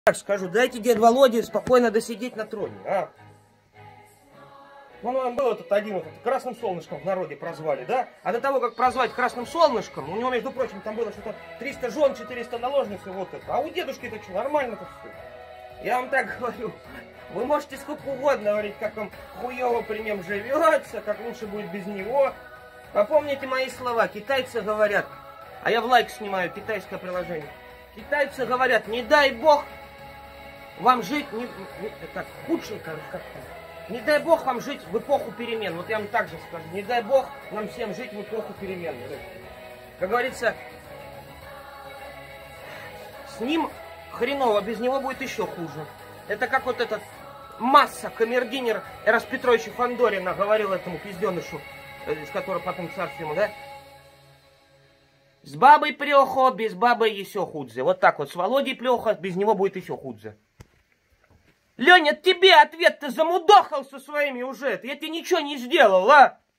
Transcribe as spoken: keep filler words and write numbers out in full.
Так скажу, дайте дед Володе спокойно досидеть на троне, а? Ну, он был этот один, вот, красным солнышком в народе прозвали, да? А до того, как прозвать красным солнышком, у него, между прочим, там было что-то триста жен, четыреста наложниц и вот это. А у дедушки-то что, нормально-то все. Я вам так говорю, вы можете сколько угодно говорить, как вам хуево при нем живется, как лучше будет без него. Попомните мои слова, китайцы говорят, а я в лайк снимаю китайское приложение. Китайцы говорят, не дай бог вам жить, не, не, так, худшее, как-то. Не дай бог вам жить в эпоху перемен. Вот я вам так же скажу. Не дай бог нам всем жить в эпоху перемен. Как говорится, с ним хреново, без него будет еще хуже. Это как вот этот Масса, камердинер Эрас Петровича Фандорина говорил этому пизденышу, с которого потом царство ему, да? С бабой плохо, без бабы еще худзе. Вот так вот, с Володей плохо, без него будет еще худзе. Леня, тебе ответ, ты замудохал со своими уже. Я тебе ничего не сделал, а?